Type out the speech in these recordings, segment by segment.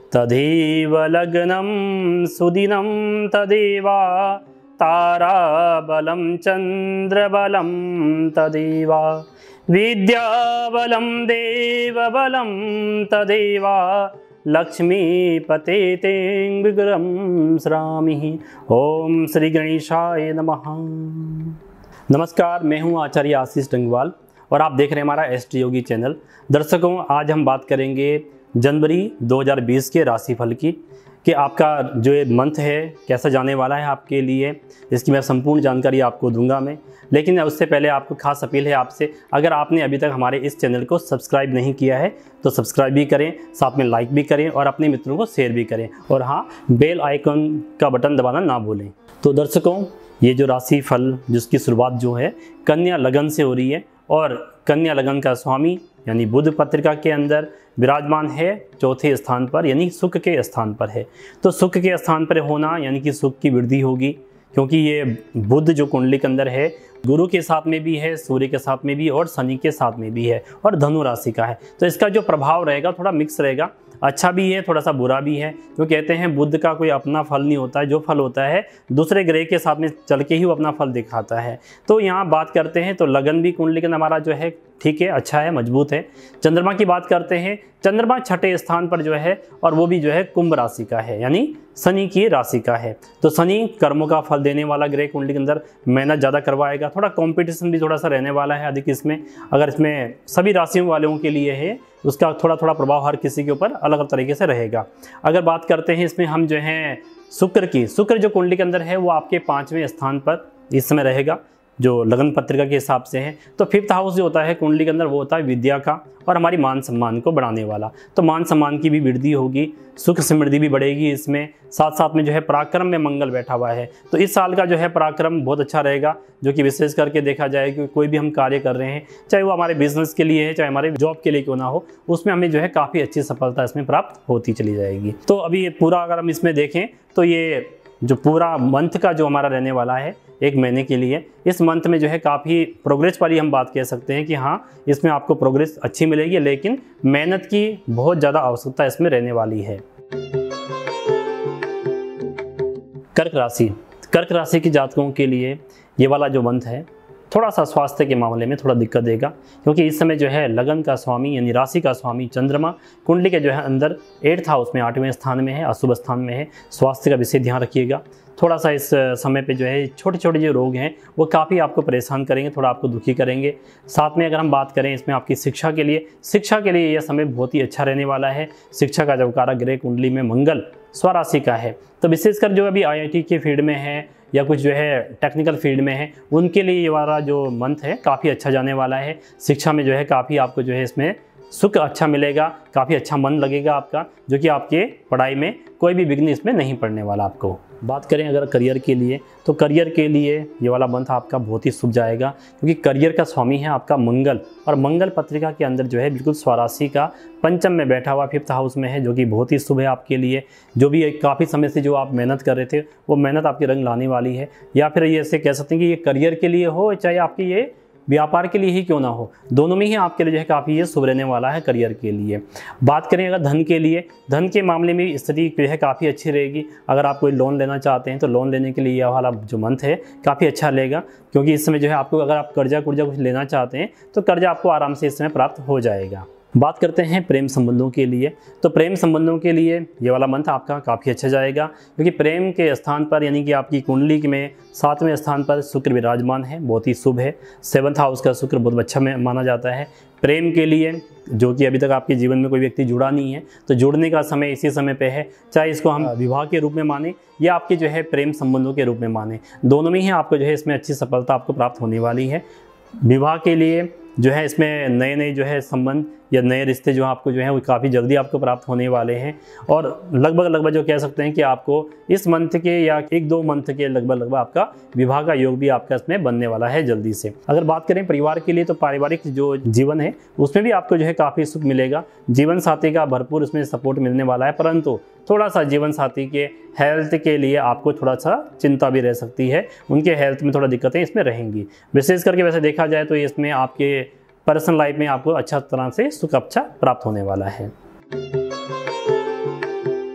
तदेव लग्नं सुदिनं तदेव ताराबलं चन्द्रबलं तदेव विद्याबलं देवबलं तदेव लक्ष्मीपते ते विग्रहं स्मरामि। ओम श्री गणेशाय नमः। नमस्कार, मैं हूं आचार्य आशीष डंगवाल और आप देख रहे हैं हमारा एसटी योगी चैनल। दर्शकों, आज हम बात करेंगे जनवरी 2020 के राशिफल की कि आपका जो ये मंथ है कैसा जाने वाला है आपके लिए, इसकी मैं संपूर्ण जानकारी आपको दूंगा मैं। लेकिन उससे पहले आपको खास अपील है आपसे, अगर आपने अभी तक हमारे इस चैनल को सब्सक्राइब नहीं किया है तो सब्सक्राइब भी करें, साथ में लाइक भी करें और अपने मित्रों को शेयर भी करें, और हाँ, बेल आइकन का बटन दबाना ना भूलें। तो दर्शकों, ये जो राशिफल जिसकी शुरुआत जो है कन्या लगन से हो रही है, और कन्या लगन का स्वामी यानी बुध पत्रिका के अंदर विराजमान है चौथे स्थान पर, यानी सुख के स्थान पर है। तो सुख के स्थान पर होना यानी कि सुख की वृद्धि होगी, क्योंकि ये बुध जो कुंडली के अंदर है गुरु के साथ में भी है, सूर्य के साथ में भी और शनि के साथ में भी है, और धनु राशि का है। तो इसका जो प्रभाव रहेगा थोड़ा मिक्स रहेगा, अच्छा भी है थोड़ा सा बुरा भी है। जो कहते हैं बुध का कोई अपना फल नहीं होता है, जो फल होता है दूसरे ग्रह के साथ में चल के ही वो अपना फल दिखाता है। तो यहाँ बात करते हैं तो लगन भी कुंडली का हमारा जो है ठीक है, अच्छा है, मजबूत है। चंद्रमा की बात करते हैं, चंद्रमा छठे स्थान पर जो है, और वो भी जो है कुंभ राशि का है, यानी शनि की राशि का है। तो शनि कर्मों का फल देने वाला ग्रह कुंडली के अंदर मेहनत ज़्यादा करवाएगा, थोड़ा कंपटीशन भी थोड़ा सा रहने वाला है अधिक इसमें। अगर इसमें सभी राशियों वालों के लिए है, उसका थोड़ा थोड़ा प्रभाव हर किसी के ऊपर अलग अलग तरीके से रहेगा। अगर बात करते हैं इसमें हम जो है शुक्र की, शुक्र जो कुंडली के अंदर है वो आपके 5वें स्थान पर इस समय रहेगा, जो लगन पत्रिका के हिसाब से है। तो 5th हाउस जो होता है कुंडली के अंदर वो होता है विद्या का और हमारी मान सम्मान को बढ़ाने वाला। तो मान सम्मान की भी वृद्धि होगी, सुख समृद्धि भी बढ़ेगी इसमें। साथ साथ में जो है पराक्रम में मंगल बैठा हुआ है, तो इस साल का जो है पराक्रम बहुत अच्छा रहेगा, जो कि विशेष करके देखा जाए कि कोई भी हम कार्य कर रहे हैं, चाहे वो हमारे बिजनेस के लिए है चाहे हमारे जॉब के लिए क्यों ना हो, उसमें हमें जो है काफ़ी अच्छी सफलता इसमें प्राप्त होती चली जाएगी। तो अभी ये पूरा अगर हम इसमें देखें तो ये जो पूरा मंथ का जो हमारा रहने वाला है एक महीने के लिए, इस मंथ में जो है काफ़ी प्रोग्रेस वाली हम बात कह सकते हैं कि हाँ, इसमें आपको प्रोग्रेस अच्छी मिलेगी, लेकिन मेहनत की बहुत ज़्यादा आवश्यकता इसमें रहने वाली है। कर्क राशि, कर्क राशि के जातकों के लिए ये वाला जो मंथ है थोड़ा सा स्वास्थ्य के मामले में थोड़ा दिक्कत देगा, क्योंकि इस समय जो है लगन का स्वामी यानी राशि का स्वामी चंद्रमा कुंडली के जो है अंदर 8th हाउस में 8वें स्थान में है, अशुभ स्थान में है। स्वास्थ्य का विशेष ध्यान रखिएगा। थोड़ा सा इस समय पे जो है छोटे छोटे जो रोग हैं वो काफ़ी आपको परेशान करेंगे, थोड़ा आपको दुखी करेंगे। साथ में अगर हम बात करें इसमें आपकी शिक्षा के लिए यह समय बहुत ही अच्छा रहने वाला है। शिक्षा का जब कारक ग्रह कुंडली में मंगल स्वराशि का है, तो विशेषकर जो अभी IIT के फील्ड में है या कुछ जो है टेक्निकल फील्ड में है, उनके लिए ये वाला जो मंथ है काफ़ी अच्छा जाने वाला है। शिक्षा में जो है काफ़ी आपको जो है इसमें सुख अच्छा मिलेगा, काफ़ी अच्छा मन लगेगा आपका, जो कि आपके पढ़ाई में कोई भी विघ्न इसमें नहीं पड़ने वाला आपको। बात करें अगर करियर के लिए, तो करियर के लिए ये वाला मंथ आपका बहुत ही शुभ जाएगा, क्योंकि करियर का स्वामी है आपका मंगल, और मंगल पत्रिका के अंदर जो है बिल्कुल स्वराशि का 5th में बैठा हुआ 5th हाउस में है, जो कि बहुत ही शुभ है आपके लिए। जो भी काफ़ी समय से जो आप मेहनत कर रहे थे वो मेहनत आपके रंग लाने वाली है, या फिर ये ऐसे कह सकते हैं कि ये करियर के लिए हो चाहे आपकी ये व्यापार के लिए ही क्यों ना हो, दोनों में ही आपके लिए जो है काफ़ी ये शुभ रहने वाला है करियर के लिए। बात करें अगर धन के लिए, धन के मामले में स्थिति जो है काफ़ी अच्छी रहेगी। अगर आप कोई लोन लेना चाहते हैं तो लोन लेने के लिए यह वाला जो मंथ है काफ़ी अच्छा रहेगा, क्योंकि इस समय जो है आपको अगर आप कर्जा कुछ लेना चाहते हैं तो कर्जा आपको आराम से इस समय प्राप्त हो जाएगा। बात करते हैं प्रेम संबंधों के लिए, तो प्रेम संबंधों के लिए ये वाला मंथ आपका काफ़ी अच्छा जाएगा, क्योंकि प्रेम के स्थान पर यानी कि आपकी कुंडली में 7वें स्थान पर शुक्र विराजमान है, बहुत ही शुभ है। 7th हाउस का शुक्र बहुत अच्छा माना जाता है प्रेम के लिए। जो कि अभी तक आपके जीवन में कोई व्यक्ति जुड़ा नहीं है तो जुड़ने का समय इसी समय पे है, चाहे इसको हम विवाह के रूप में माने या आपके जो है प्रेम संबंधों के रूप में माने, दोनों में ही आपको जो है इसमें अच्छी सफलता आपको प्राप्त होने वाली है। विवाह के लिए जो है इसमें नए नए जो है संबंध या नए रिश्ते जो आपको जो है वो काफ़ी जल्दी आपको प्राप्त होने वाले हैं, और लगभग जो कह सकते हैं कि आपको इस मंथ के या 1-2 मंथ के लगभग आपका विवाह का योग भी आपका इसमें बनने वाला है जल्दी से। अगर बात करें परिवार के लिए, तो पारिवारिक जो जीवन है उसमें भी आपको जो है काफ़ी सुख मिलेगा। जीवन साथी का भरपूर इसमें सपोर्ट मिलने वाला है, परंतु थोड़ा सा जीवन साथी के हेल्थ के लिए आपको थोड़ा सा चिंता भी रह सकती है, उनके हेल्थ में थोड़ा दिक्कतें इसमें रहेंगी। विशेष करके वैसे देखा जाए तो इसमें आपके पर्सनल लाइफ में आपको अच्छा तरह से सुख अच्छा प्राप्त होने वाला है।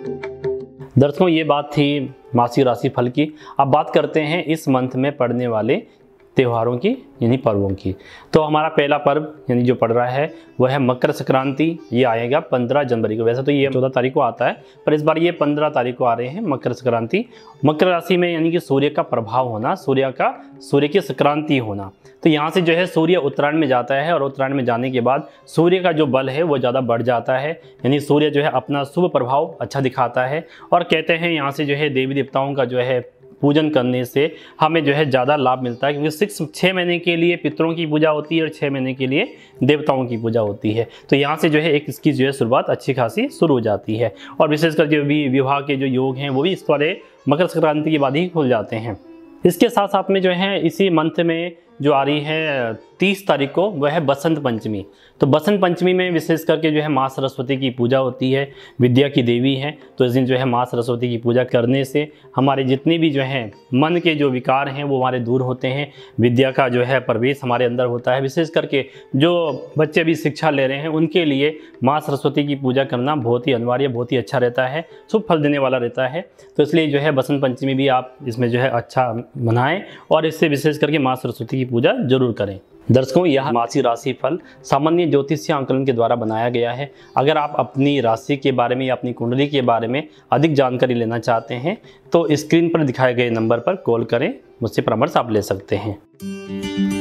दर्शकों, ये बात थी मासिक राशि फल की। अब बात करते हैं इस मंथ में पड़ने वाले त्योहारों की यानी पर्वों की। तो हमारा पहला पर्व यानी जो पड़ रहा है वह है मकर संक्रांति। ये आएगा 15 जनवरी को। वैसे तो ये 14 तारीख को आता है, पर इस बार ये 15 तारीख को आ रहे हैं मकर संक्रांति। मकर राशि में यानी कि सूर्य का प्रभाव होना, सूर्य की संक्रांति होना। तो यहाँ से जो है सूर्य उत्तरायण में जाता है और उत्तरायण में जाने के बाद सूर्य का जो बल है वो ज़्यादा बढ़ जाता है, यानी सूर्य जो है अपना शुभ प्रभाव अच्छा दिखाता है। और कहते हैं यहाँ से जो है देवी देवताओं का जो है पूजन करने से हमें जो है ज़्यादा लाभ मिलता है, क्योंकि 6 महीने के लिए पितरों की पूजा होती है और 6 महीने के लिए देवताओं की पूजा होती है। तो यहाँ से जो है एक इसकी जो है शुरुआत अच्छी खासी शुरू हो जाती है। और विशेषकर जो भी विवाह के जो योग हैं वो भी इस वाले मकर संक्रांति के बाद ही खुल जाते हैं। इसके साथ साथ में जो है इसी मंथ में जो आ रही है 30 तारीख को वह है बसंत पंचमी। तो बसंत पंचमी में विशेष करके जो है माँ सरस्वती की पूजा होती है, विद्या की देवी है। तो इस दिन जो है माँ सरस्वती की पूजा करने से हमारे जितने भी जो हैं मन के जो विकार हैं वो हमारे दूर होते हैं, विद्या का जो है प्रवेश हमारे अंदर होता है। विशेष करके जो बच्चे भी शिक्षा ले रहे हैं उनके लिए माँ सरस्वती की पूजा करना बहुत ही अनिवार्य, बहुत ही अच्छा रहता है, शुभ फल देने वाला रहता है। तो इसलिए जो है बसंत पंचमी भी आप इसमें जो है अच्छा मनाएं और इससे विशेष करके माँ सरस्वती की पूजा जरूर करें। दर्शकों, यह मासिक राशि फल सामान्य ज्योतिषीय आंकलन के द्वारा बनाया गया है। अगर आप अपनी राशि के बारे में या अपनी कुंडली के बारे में अधिक जानकारी लेना चाहते हैं तो स्क्रीन पर दिखाए गए नंबर पर कॉल करें, मुझसे परामर्श आप ले सकते हैं।